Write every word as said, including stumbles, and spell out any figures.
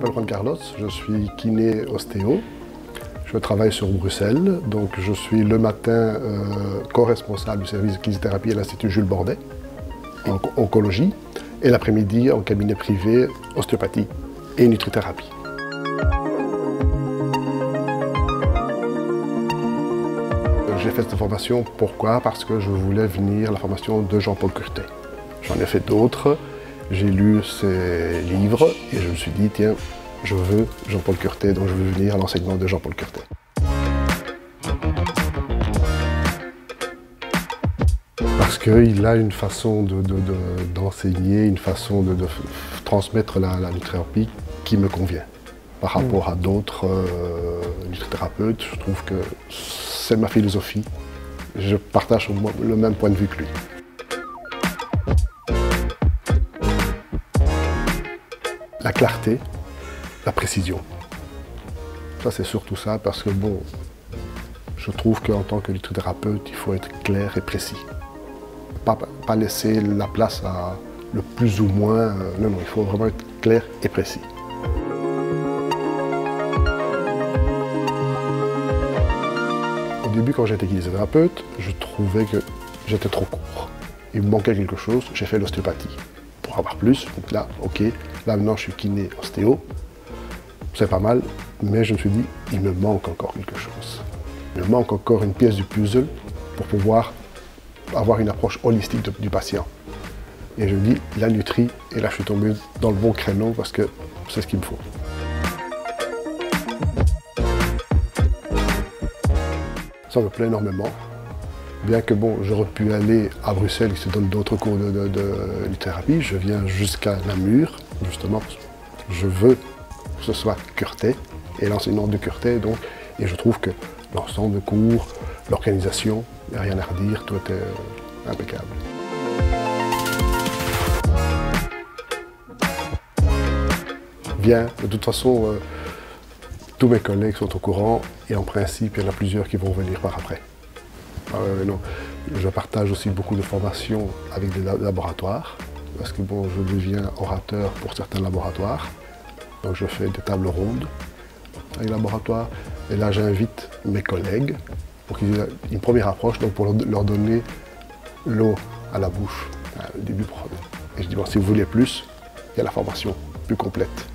m'appelle Juan Carlos, je suis kiné ostéo. Je travaille sur Bruxelles, donc je suis le matin euh, co-responsable du service de kinésithérapie à l'Institut Jules Bordet, en oncologie, et l'après-midi en cabinet privé, ostéopathie et nutrithérapie. J'ai fait cette formation, pourquoi? Parce que je voulais venir à la formation de Jean-Paul Curtet. J'en ai fait d'autres, j'ai lu ses livres et je me suis dit, tiens, je veux Jean-Paul Curtet, donc je veux venir à l'enseignement de Jean-Paul Curtet. Parce qu'il a une façon d'enseigner, de, de, de, une façon de, de transmettre la, la nutrithérapie qui me convient. Par rapport à d'autres euh, nutrithérapeutes, je trouve que c'est ma philosophie. Je partage le même point de vue que lui. La clarté, la précision. Ça, c'est surtout ça, parce que bon, je trouve qu'en tant que nutrithérapeute, il faut être clair et précis. Pas, pas laisser la place à le plus ou moins. Euh, non, non, il faut vraiment être clair et précis. Au début, quand j'étais kinésithérapeute, je trouvais que j'étais trop court. Il me manquait quelque chose, j'ai fait l'ostéopathie. Pour avoir plus, donc là, ok, là maintenant je suis kiné ostéo, c'est pas mal, mais je me suis dit, il me manque encore quelque chose. Il me manque encore une pièce du puzzle pour pouvoir avoir une approche holistique de, du patient. Et je me dis, la nutri, et là je suis tombé dans le bon créneau parce que c'est ce qu'il me faut. Ça me plaît énormément. Bien que bon, j'aurais pu aller à Bruxelles, qui se donne d'autres cours de, de, de thérapie, je viens jusqu'à Namur, justement, je veux que ce soit Curtet, et l'enseignant de Curtet, donc, et je trouve que l'ensemble de cours, l'organisation, il n'y a rien à redire, tout est impeccable. Bien, de toute façon, euh, tous mes collègues sont au courant, et en principe, il y en a plusieurs qui vont venir par après. Ah ouais, non. Je partage aussi beaucoup de formations avec des laboratoires, parce que bon, je deviens orateur pour certains laboratoires. Donc je fais des tables rondes avec les laboratoires, et là j'invite mes collègues pour qu'ils aient une première approche, donc pour leur donner l'eau à la bouche, le début. Et je dis, bon, si vous voulez plus, il y a la formation plus complète.